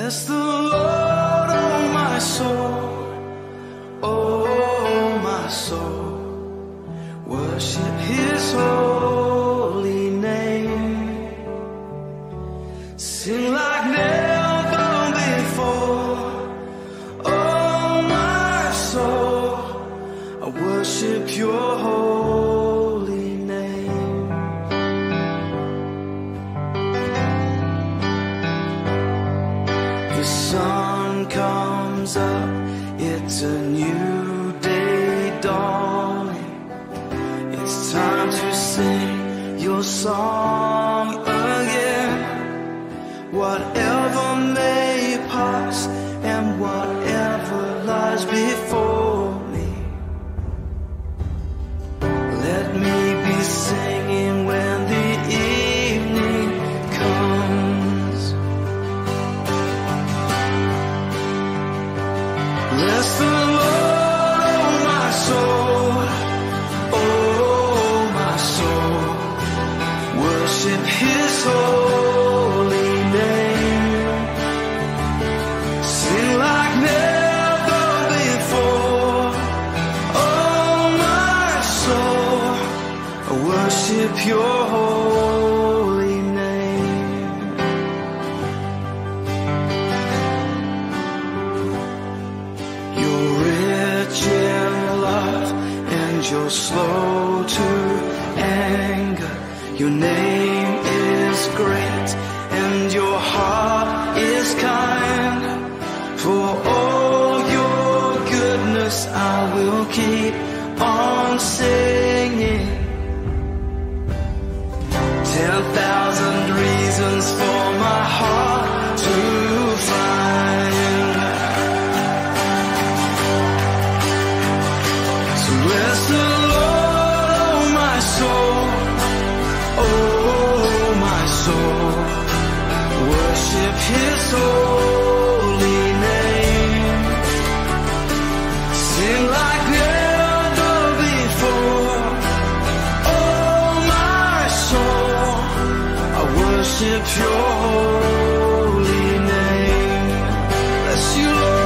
Bless the Lord, oh my soul, oh my soul. Worship His holy name. Sing like never before. Oh my soul, I worship Your holy name. The sun comes up, it's a new day dawning. It's time to sing Your song again. Whatever may pass and whatever lies before me, let me be singing when the evening comes. Bless the Lord, oh my soul, oh my soul. Worship His holy name. Sing like never before. Oh my soul, I worship Your holy name. You're rich in love and You're slow to anger. Your name is great and Your heart is kind. For all Your goodness I will keep on singing. 10,000 reasons for my heart to find. So bless the Lord, oh my soul, oh my soul. Worship His holy name. Sing like never before. Oh my soul, I worship Your holy name. Bless You, Lord.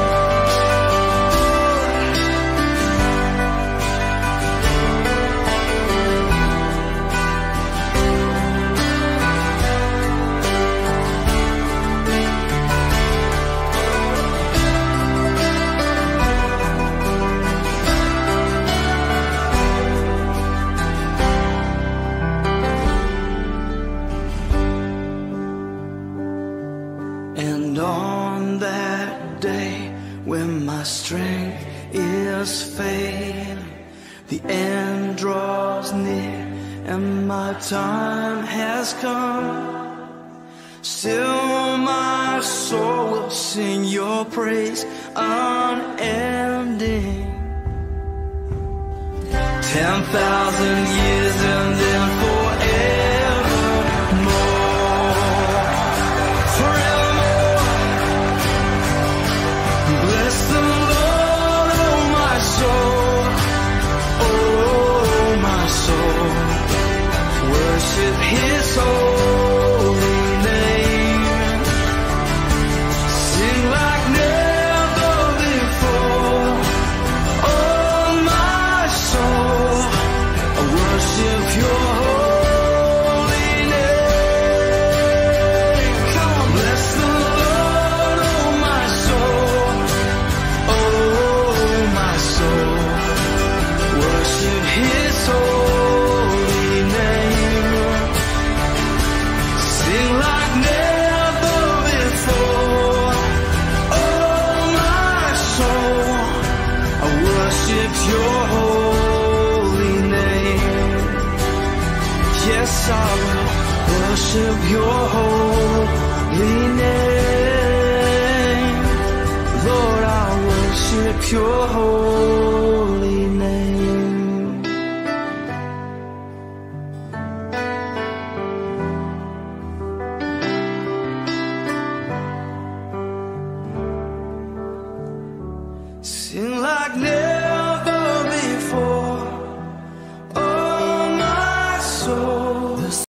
And on that day when my strength is failing, the end draws near and my time has come, still my soul will sing Your praise unending. 10,000 years and then forevermore, forevermore. Bless the Lord, oh my soul, oh my soul. Worship His holy name. Sing like never before. Oh my soul, I worship Your holy name. Come on, bless the Lord, oh my soul, oh my soul. Worship His holy name. Sing like never before. Oh my soul, I worship Your holy name. Yes, I will worship Your holy name. Lord, I worship Your holy name. Sing like never